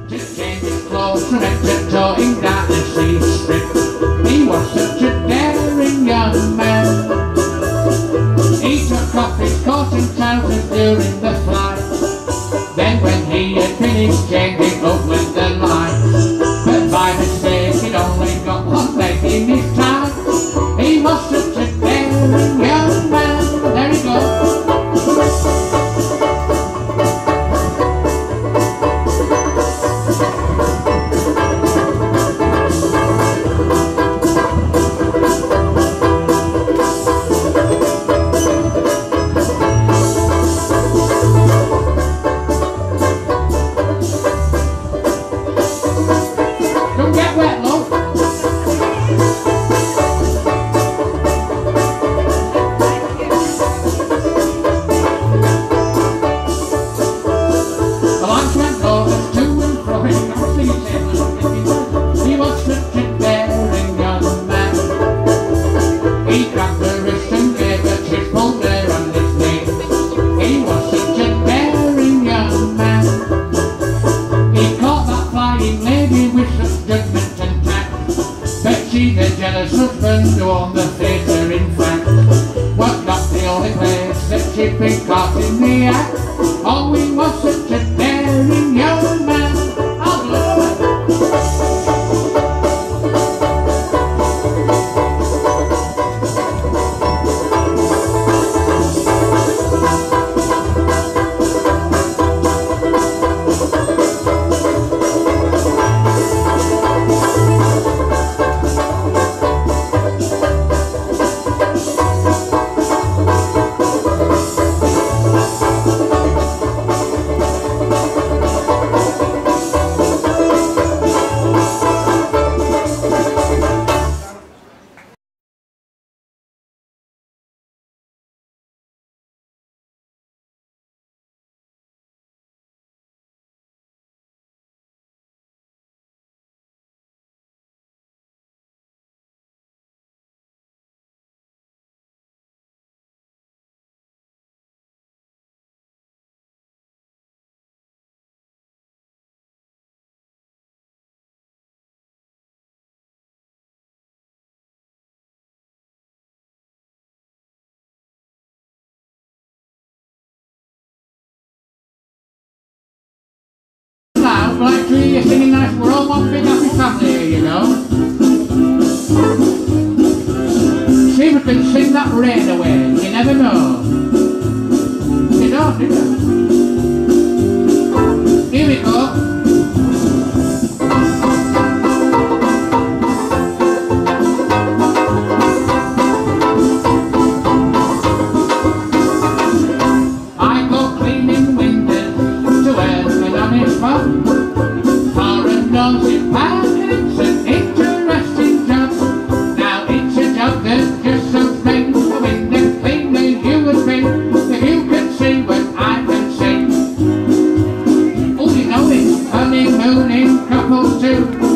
to change his clothes from head to toe in darkness he stripped. He was such a daring young man. He took off his coat and trousers during the flight. Then when he had finished changing up went the lights. But by mistake he'd only got one leg in his tie. He was such a daring young man. There he goes. The jealous husband who owned the theatre, in fact, was not the only place that she'd been caught in the act. Oh, he was such a daring young man. Like to hear you singing nice, we're all one big happy family here, you know. See if we can sing that rain away, you never know. You don't, do you? Here we go. I go cleaning windows to earn an honest fun. It's an interesting job. Now it's a job that just so brings the wind and clean as you would be. If you can see what I can see. Oh, you know it's honeymooning couples too.